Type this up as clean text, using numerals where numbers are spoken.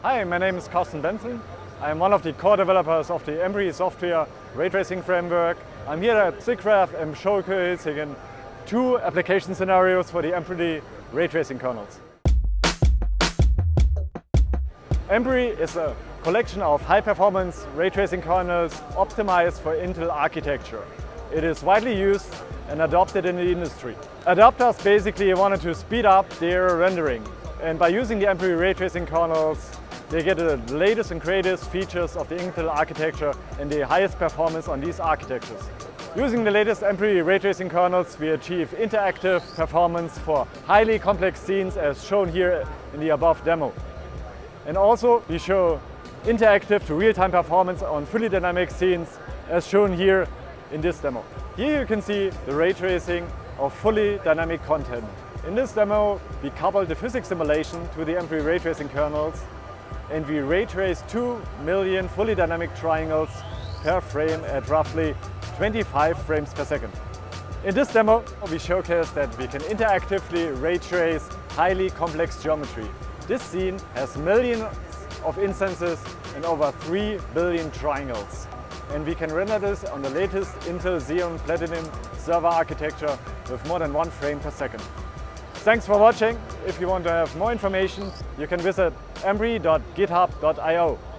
Hi, my name is Carsten Benson. I am one of the core developers of the Embry software ray tracing framework. I'm here at SIGGRAPH and showcasing two application scenarios for the Embry ray tracing kernels. Embry is a collection of high-performance ray tracing kernels optimized for Intel architecture. It is widely used and adopted in the industry. Adopters basically wanted to speed up their rendering, and by using the Embry ray tracing kernels, they get the latest and greatest features of the Intel architecture and the highest performance on these architectures. Using the latest Embry ray tracing kernels, we achieve interactive performance for highly complex scenes as shown here in the above demo. And also we show interactive to real-time performance on fully dynamic scenes as shown here in this demo. Here you can see the ray tracing of fully dynamic content. In this demo we couple the physics simulation to the Embry ray tracing kernels, and we ray trace 2 million fully dynamic triangles per frame at roughly 25 frames per second. In this demo we showcase that we can interactively ray trace highly complex geometry. This scene has millions of instances and over 3 billion triangles. And we can render this on the latest Intel Xeon Platinum server architecture with more than 1 frame per second. Thanks for watching. If you want to have more information, you can visit embry.github.io.